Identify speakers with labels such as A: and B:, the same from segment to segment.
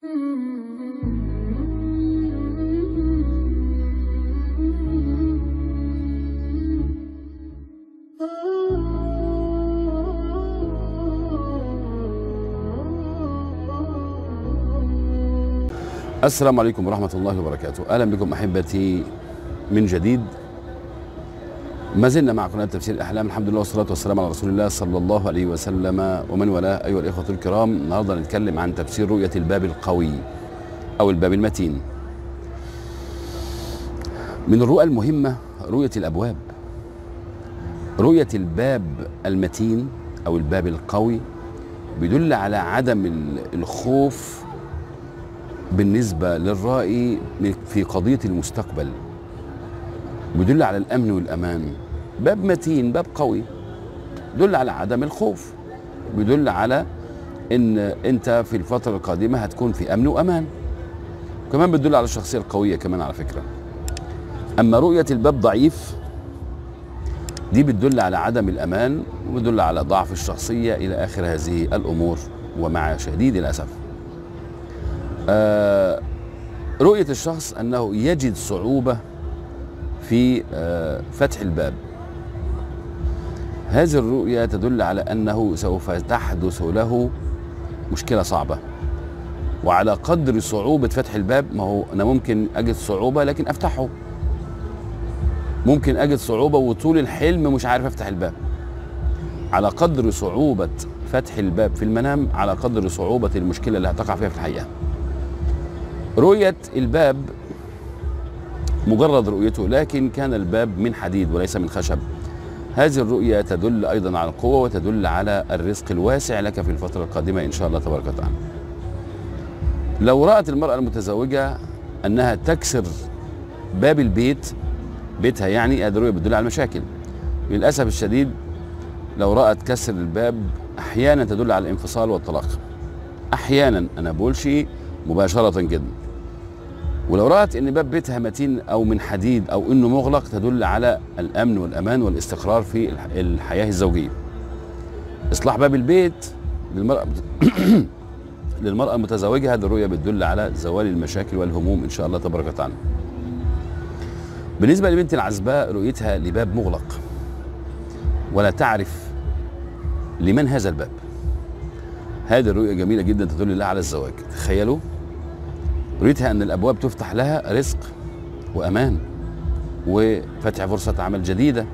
A: السلام عليكم ورحمة الله وبركاته. أهلا بكم أحبتي من جديد. ما زلنا مع قناة تفسير الأحلام. الحمد لله والصلاة والسلام على رسول الله صلى الله عليه وسلم ومن والاه. أيها الإخوة الكرام، النهارده نتكلم عن تفسير رؤية الباب القوي أو الباب المتين. من الرؤى المهمة رؤية الأبواب. رؤية الباب المتين أو الباب القوي بيدل على عدم الخوف بالنسبة للرائي في قضية المستقبل، بيدل على الأمن والأمان. باب متين، باب قوي، بيدل على عدم الخوف، بيدل على إن أنت في الفترة القادمة هتكون في أمن وأمان. كمان بتدل على الشخصية القوية كمان على فكرة. أما رؤية الباب ضعيف دي بتدل على عدم الأمان وبتدل على ضعف الشخصية إلى آخر هذه الأمور. ومع شديد الأسف رؤية الشخص أنه يجد صعوبة في فتح الباب. هذه الرؤية تدل على أنه سوف تحدث له مشكلة صعبة، وعلى قدر صعوبة فتح الباب، ما هو أنا ممكن أجد صعوبة لكن أفتحه، ممكن أجد صعوبة وطول الحلم مش عارف أفتح الباب. على قدر صعوبة فتح الباب في المنام على قدر صعوبة المشكلة اللي هتقع فيها في الحقيقة. رؤية الباب مجرد رؤيته، لكن كان الباب من حديد وليس من خشب. هذه الرؤية تدل أيضا على القوة وتدل على الرزق الواسع لك في الفترة القادمة إن شاء الله تبارك وتعالى. لو رأت المرأة المتزوجة أنها تكسر باب البيت، بيتها يعني، هذه الرؤية بتدل على المشاكل. للأسف الشديد لو رأت كسر الباب أحيانا تدل على الانفصال والطلاق. أحيانا، أنا بقول شيء مباشرة كده. ولو رأت ان باب بيتها متين او من حديد او انه مغلق تدل على الامن والامان والاستقرار في الحياة الزوجية. اصلاح باب البيت للمرأة المتزوجة، هذه الرؤية بتدل على زوال المشاكل والهموم ان شاء الله تبارك وتعالى. بالنسبة لبنت العزباء رؤيتها لباب مغلق ولا تعرف لمن هذا الباب، هذه الرؤية جميلة جدا تدل لها على الزواج. تخيلوا رؤيتها أن الأبواب تفتح لها رزق وأمان وفتح فرصة عمل جديدة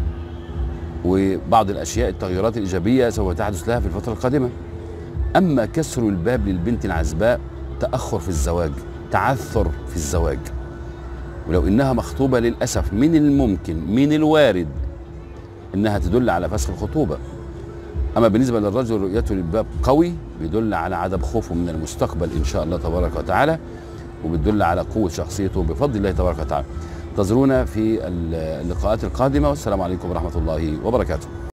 A: وبعض الأشياء، التغيرات الإيجابية سوف تحدث لها في الفترة القادمة. أما كسر الباب للبنت العزباء تأخر في الزواج، تعثر في الزواج. ولو إنها مخطوبة للأسف من الممكن من الوارد إنها تدل على فسخ الخطوبة. أما بالنسبة للرجل رؤيته للباب قوي بيدل على عدم خوفه من المستقبل إن شاء الله تبارك وتعالى، وبتدل على قوة شخصيته بفضل الله تبارك وتعالى. انتظرونا في اللقاءات القادمة، والسلام عليكم ورحمة الله وبركاته.